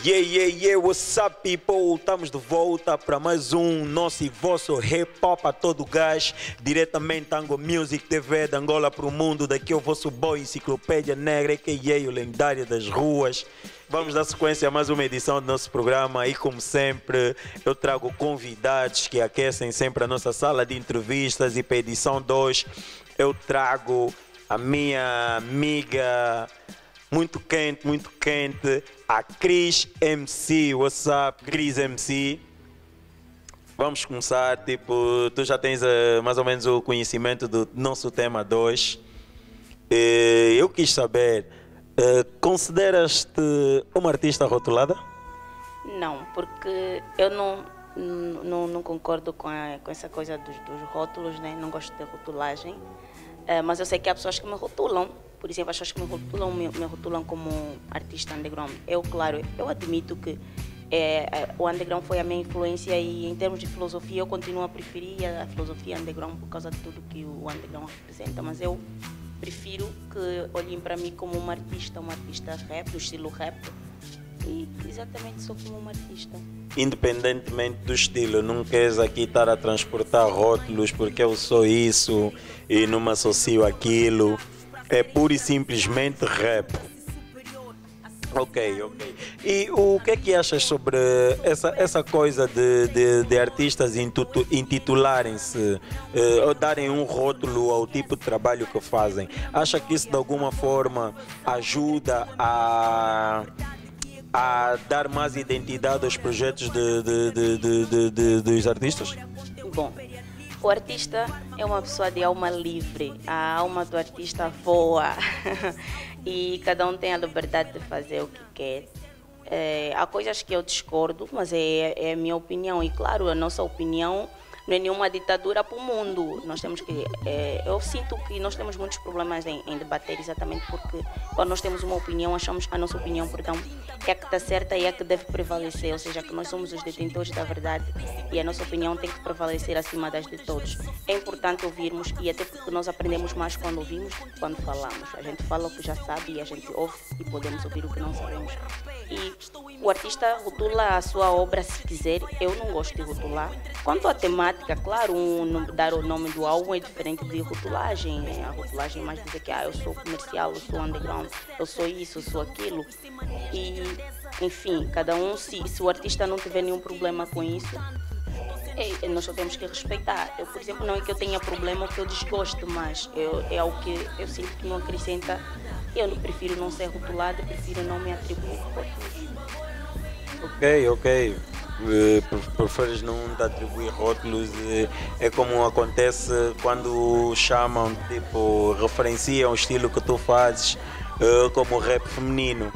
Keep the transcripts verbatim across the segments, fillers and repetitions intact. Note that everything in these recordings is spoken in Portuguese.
Yeah, yeah, yeah, what's up, people? Estamos de volta para mais um nosso e vosso hip hop a todo gás, diretamente Tango Music T V de Angola para o mundo. Daqui é o vosso boy Enciclopédia Negra, que é o lendário das ruas. Vamos dar sequência a mais uma edição do nosso programa e, como sempre, eu trago convidados que aquecem sempre a nossa sala de entrevistas. E para a edição dois eu trago a minha amiga muito quente, muito quente, a Cris M C. What's up, Cris M C? Vamos começar, tipo, tu já tens uh, mais ou menos o conhecimento do nosso tema dois. Uh, eu quis saber, uh, consideras-te uma artista rotulada? Não, porque eu não, não, não concordo com, a, com essa coisa dos, dos rótulos, né? Não gosto de rotulagem, uh, mas eu sei que há pessoas que me rotulam. Por exemplo, as pessoas que me rotulam, me, me rotulam como artista underground. Eu, claro, eu admito que é, o underground foi a minha influência e, em termos de filosofia, eu continuo a preferir a filosofia underground por causa de tudo que o underground representa. Mas eu prefiro que olhem para mim como uma artista, uma artista rap, do estilo rap. E exatamente sou como uma artista. Independentemente do estilo, não queres aqui estar a transportar rótulos porque eu sou isso e não me associo àquilo. É pura e simplesmente rap. Ok, ok. E o que é que achas sobre essa, essa coisa de, de, de artistas intitularem-se, eh, ou darem um rótulo ao tipo de trabalho que fazem? Acha que isso de alguma forma ajuda a, a dar mais identidade aos projetos de, de, de, de, de, de, dos artistas? Bom, o artista é uma pessoa de alma livre, a alma do artista voa e cada um tem a liberdade de fazer o que quer. É, há coisas que eu discordo, mas é, é a minha opinião e, claro, a nossa opinião não é nenhuma ditadura para o mundo. Nós temos que, é, eu sinto que nós temos muitos problemas em, em debater exatamente porque quando nós temos uma opinião, achamos que a nossa opinião, perdão, é a que está certa e é a que deve prevalecer, ou seja, que nós somos os detentores da verdade e a nossa opinião tem que prevalecer acima das de todos. É importante ouvirmos e até porque nós aprendemos mais quando ouvimos do que quando falamos. A gente fala o que já sabe e a gente ouve e podemos ouvir o que não sabemos. E o artista rotula a sua obra se quiser, eu não gosto de rotular. Quanto à temática, claro, um, dar o nome do álbum é diferente de rotulagem. Né? A rotulagem é mais dizer que ah, eu sou comercial, eu sou underground, eu sou isso, eu sou aquilo. E, enfim, cada um, se, se o artista não tiver nenhum problema com isso, é, nós só temos que respeitar. Eu, por exemplo, não é que eu tenha problema ou que eu desgosto, mas eu, é algo que eu sinto que não acrescenta. Eu prefiro não ser rotulada, prefiro não me atribuir rótulos. Ok, ok. Uh, preferes não te atribuir rótulos, uh, é como acontece quando chamam, tipo, referenciam o estilo que tu fazes uh, como rap feminino.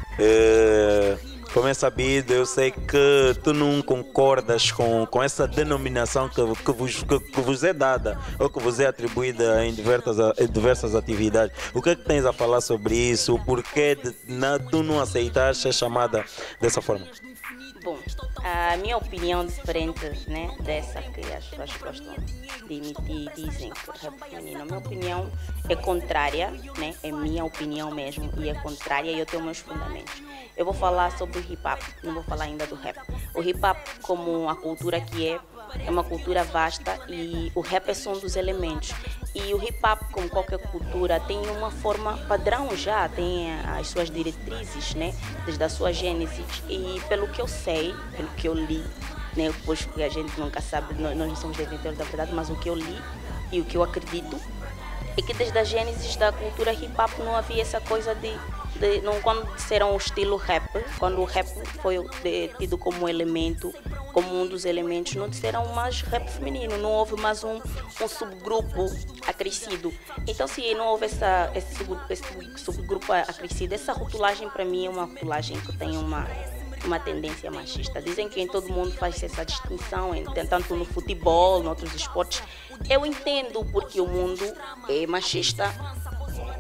Uh, como é sabido, eu sei que tu não concordas com, com essa denominação que, que, vos, que, que vos é dada ou que vos é atribuída em diversas, em diversas atividades. O que é que tens a falar sobre isso? O porquê de na, tu não aceitar ser chamada dessa forma? Bom, a minha opinião diferente, né, dessa que as pessoas gostam de emitir e dizem que é rap feminino, a minha opinião é contrária, né, é minha opinião mesmo e é contrária e eu tenho meus fundamentos. Eu vou falar sobre o hip hop, não vou falar ainda do rap. O hip hop, como a cultura que é, é uma cultura vasta e o rap é só um dos elementos. E o hip hop, como qualquer cultura, tem uma forma padrão já, tem as suas diretrizes, né, desde a sua gênese. E pelo que eu sei, pelo que eu li, né, pois que a gente nunca sabe, nós não somos detentores da verdade, mas o que eu li e o que eu acredito é que desde a gênese da cultura hip hop não havia essa coisa de, de não, quando disseram o estilo rap, quando o rap foi de, tido como elemento, como um dos elementos, não disseram mais rap feminino, não houve mais um, um subgrupo acrescido. Então, se não houve essa, esse, sub, esse subgrupo acrescido, essa rotulagem para mim é uma rotulagem que tem uma, uma tendência machista. Dizem que em todo mundo faz essa distinção, tanto no futebol, em outros esportes. Eu entendo porque o mundo é machista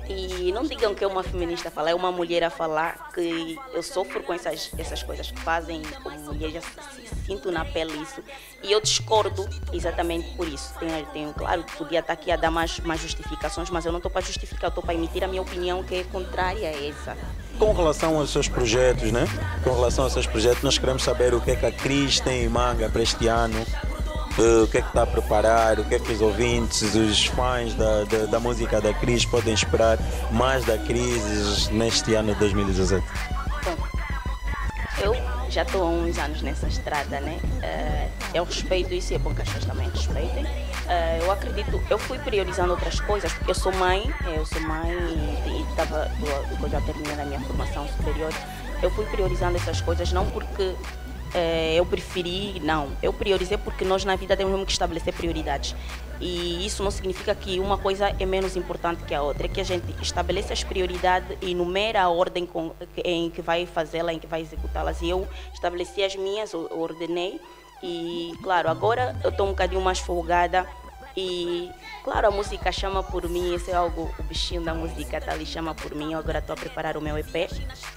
E não digam que é uma feminista a falar, é uma mulher a falar, que eu sofro com essas, essas coisas que fazem como mulher, já se, se, sinto na pele isso. E eu discordo exatamente por isso. Tenho, tenho, claro, podia estar aqui a dar mais, mais justificações, mas eu não estou para justificar, estou para emitir a minha opinião, que é contrária a essa. Com relação aos seus projetos, né? Com relação aos seus projetos, nós queremos saber o que é que a Cris tem em manga para este ano. Uh, o que é que está a preparar, o que é que os ouvintes, os fãs da, da, da música da Cris podem esperar mais da Cris neste ano de dois mil e dezassete? Bom, eu já estou há uns anos nessa estrada, né? Uh, eu respeito isso e é bom que as pessoas também respeitem. Uh, eu acredito, eu fui priorizando outras coisas, porque eu sou mãe, eu sou mãe e estava, quando eu terminei a minha formação superior, eu fui priorizando essas coisas, não porque É, eu preferi, não, eu priorizei porque nós na vida temos que estabelecer prioridades e isso não significa que uma coisa é menos importante que a outra, é que a gente estabelece as prioridades e numera a ordem com, em que vai fazê-la, em que vai executá-las, e eu estabeleci as minhas, eu ordenei e claro, agora eu estou um bocadinho mais folgada e claro, a música chama por mim, esse é algo, o bichinho da música tá ali, chama por mim, eu agora estou a preparar o meu E P.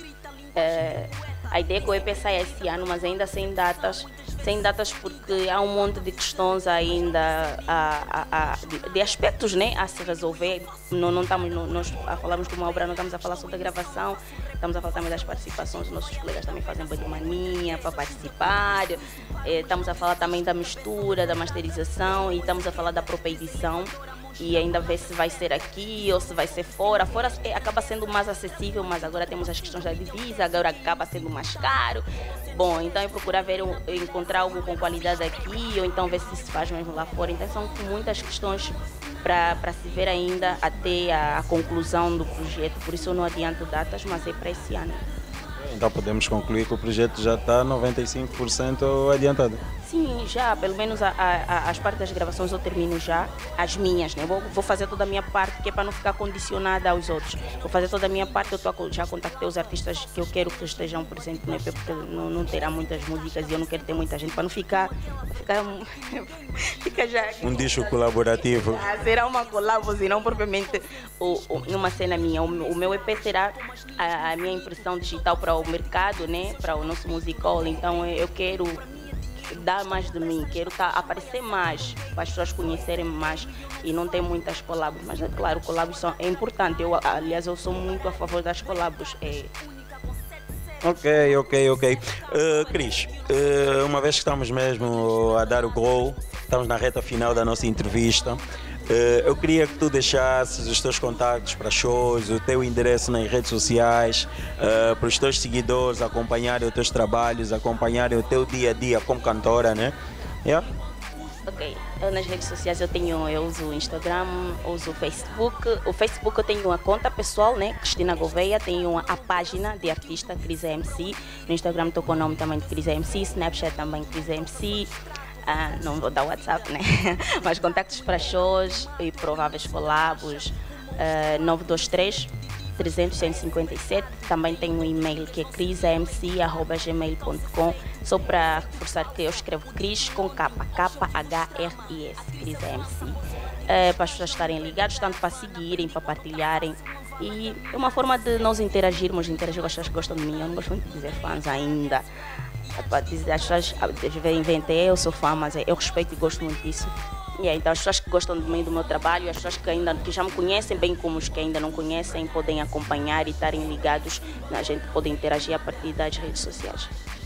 É, a ideia é que o E P saia esse ano, mas ainda sem datas, sem datas porque há um monte de questões ainda, a, a, a, de, de aspectos, né, a se resolver. Não, não estamos, não, nós a falarmos de uma obra, não estamos a falar só da gravação, estamos a falar também das participações, os nossos colegas também fazem mania para participar, é, estamos a falar também da mistura, da masterização e estamos a falar da própria edição. E ainda ver se vai ser aqui ou se vai ser fora. Fora é, acaba sendo mais acessível, mas agora temos as questões da divisa, agora acaba sendo mais caro. Bom, então é procurar ver, encontrar algo com qualidade aqui, ou então ver se se faz mesmo lá fora. Então são muitas questões para se ver ainda até a, a conclusão do projeto. Por isso eu não adianto datas, mas é para esse ano. Então podemos concluir que o projeto já está noventa e cinco por cento adiantado? Sim, já, pelo menos a, a, as partes das gravações eu termino já, as minhas, né? Vou, vou fazer toda a minha parte, que é para não ficar condicionada aos outros. Vou fazer toda a minha parte, eu tô, já contactei os artistas que eu quero que estejam presentes no E P, porque não, não terá muitas músicas e eu não quero ter muita gente, para não ficar, ficar, fica já... Um disco colaborativo. Ah, será uma colabo, e não propriamente o, o, uma cena minha. O, o meu E P será a, a minha impressão digital para o mercado, né? Para o nosso musical, então eu quero dar mais de mim, quero tá, aparecer mais, para as pessoas conhecerem mais e não tem muitas colabos, mas é claro, colabos são, é importante, eu, aliás eu sou muito a favor das colabos. É... Ok, ok, ok. Uh, Cris, uh, uma vez que estamos mesmo a dar o gol, estamos na reta final da nossa entrevista, uh, eu queria que tu deixasses os teus contactos para shows, o teu endereço nas redes sociais, uh, para os teus seguidores acompanharem os teus trabalhos, acompanharem o teu dia a dia como cantora, né? Yeah? Ok, eu, nas redes sociais eu tenho, eu uso o Instagram, uso o Facebook. O Facebook eu tenho uma conta pessoal, né? Cristina Gouveia, tenho a página de artista Cris M C. No Instagram estou com o nome também de Cris M C, Snapchat também Cris M C. Ah, não vou dar WhatsApp, né? Mas contactos para shows e prováveis collabos, uh, nove dois três, trezentos, cento e cinquenta e sete. Também tenho um e-mail que é cris m c arroba gmail ponto com. Só para reforçar que eu escrevo Cris com K, K H R I S, Cris M C. Uh, para as pessoas estarem ligadas, tanto para seguirem, para partilharem. E é uma forma de nós interagirmos, interagir com as pessoas que gostam de mim. Eu não gosto muito de dizer fãs ainda. As pessoas inventem, eu sou fã, mas eu respeito e gosto muito disso. E yeah, então as pessoas que gostam de mim, do meu trabalho, as pessoas que, ainda, que já me conhecem, bem como os que ainda não conhecem, podem acompanhar e estarem ligados. A gente pode interagir a partir das redes sociais.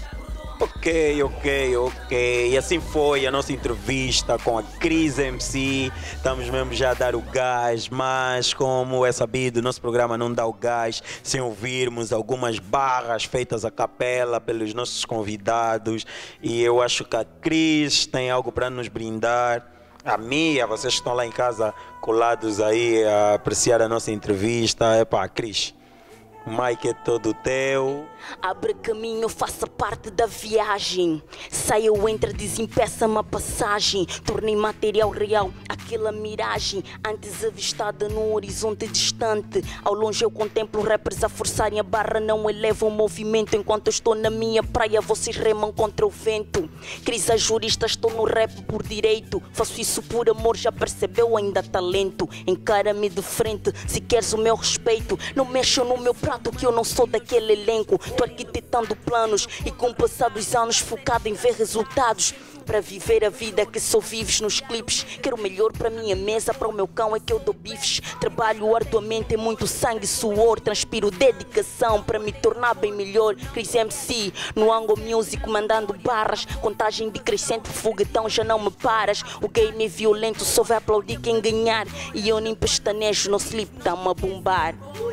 Ok, ok, ok. E assim foi a nossa entrevista com a Cris M C. Estamos mesmo já a dar o gás, mas como é sabido, nosso programa não dá o gás sem ouvirmos algumas barras feitas a capela pelos nossos convidados. E eu acho que a Cris tem algo para nos brindar. A mim, a vocês que estão lá em casa colados aí a apreciar a nossa entrevista. Epá, Cris, o mic é todo teu. Abre caminho, faça parte da viagem. Saia ou entra, desempeça-me a passagem. Tornei material real aquela miragem antes avistada num horizonte distante. Ao longe eu contemplo rappers a forçarem a barra, não elevam o movimento. Enquanto eu estou na minha praia, vocês remam contra o vento. Crise a jurista, estou no rap por direito. Faço isso por amor, já percebeu, ainda talento. Encara-me de frente, se queres o meu respeito. Não mexam no meu prato que eu não sou daquele elenco. Tô arquitetando planos e com o passar dos anos focado em ver resultados. Para viver a vida que só vives nos clipes. Quero o melhor para minha mesa, para o meu cão é que eu dou bifes. Trabalho arduamente, é muito sangue e suor. Transpiro dedicação para me tornar bem melhor. Chris M C, no Ango Music, mandando barras. Contagem decrescente, foguetão, já não me paras. O game é violento, só vai aplaudir quem ganhar. E eu nem pestanejo, no slip, tá-me a bombar.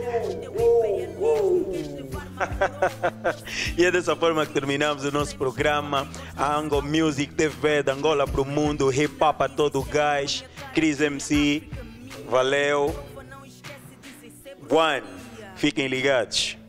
E é dessa forma que terminamos o nosso programa. A Ango Music T V de Angola para o mundo, hip hop a todo o gás. Chris M C, valeu. One, fiquem ligados.